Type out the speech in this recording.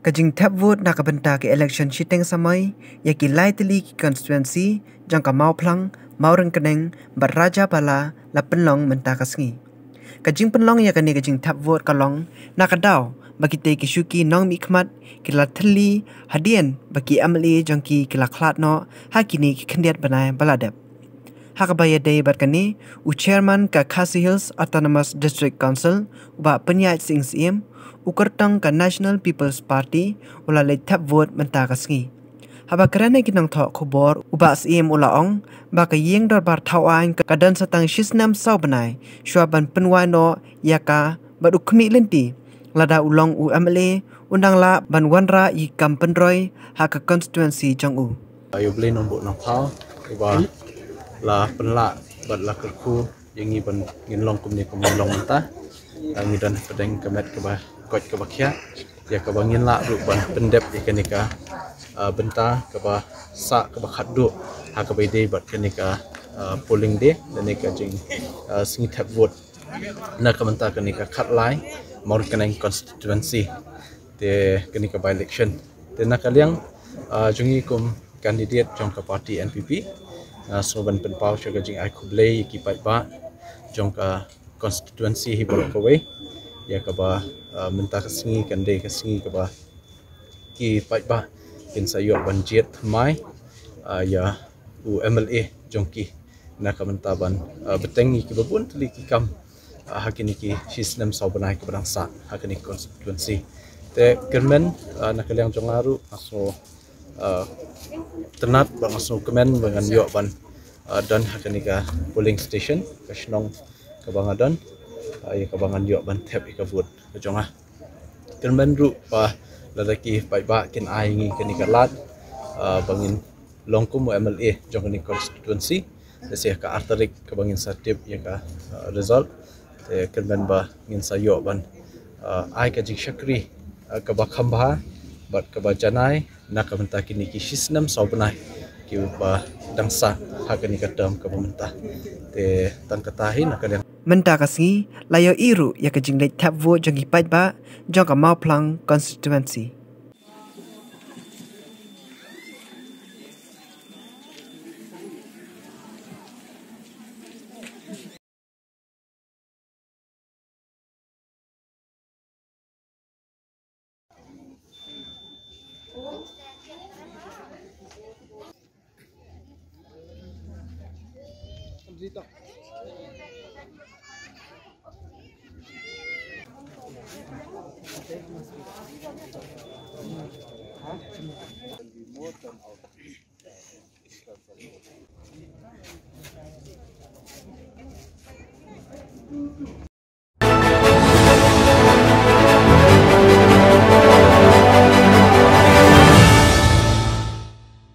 Kajing tap vote nak benta ke election shiteng samai ya ki lightly ki constituency jang ka mau plang mau rengkeneng bat raja pala la penlong menta kasngi. Kajing penlong ya kani kajing tap vote kalong nak daw bagi te ki syuki nong mikmat ki la thli hadien bagi amli jang ki la khlat no hakini ki khendiat banai baladep. Hakabaya day barkani u chairman ka Khasi Hills Autonomous District Council uba penyait sing sim ukertang ka National People's Party ula le tap vote menta kasngi. Haba kerana kinang thok khobor uba sim ulaong ba ka yeng darbar thawain ka kadan satang shisnam sau banai shwaban penwai no yaka badu khmi lenti lada ulong u MLA undang la ban wanra i kampenroi ha ka constituency jang u. Ayo beli nombor nang thau uba la penla bat la kerku yang ban ngin long kumni long menta ngi dan pedeng kemet ke bah kot ke bakhia ya ke bangin la ru ban pendep ikanika benta ke bah sa ke bah khaddu ha ke bai dei bat kanika polling day dan nika jing singi tap vote na ke menta kanika khat lai mau keneng constituency de kanika by election de na kaliang jungi kum candidate jong ke parti NPP so ban pen pau chaga jing ai khublei ki pai ba jong ka constituency hi bol ko we ya ka ba menta ka singi kan de ka singi ka ba ki pai ba kin sa yo ban jet mai ya u MLA jong ki na ka menta ban betengi ki babun tli ki kam hakini ki sisnem sau banai ka barang sa hakini constituency te kermen na kaliang jong aru aso tenat bang aso kemen dengan yo ban dan hakanika polling station kasnong kabangadan ay kabangan yo ban tap ikavut kajonga kermen ru pa ladaki pai ba kin ai ngi kanika lat bangin longkum MLA jong ni constituency desi ka arterik kabangin satip ya ka result kermen ba ngin sayo ban ai ka jing syakri ka ba khamba bat ka ba janai na ka menta kini ki sisnam saubenai ki ba dangsa hakani ka dam ka pemerintah te tan katahi na ka menta kasngi layo iru ya ka jing le tap vote jang ki pai ba jang ka mau plang constituency.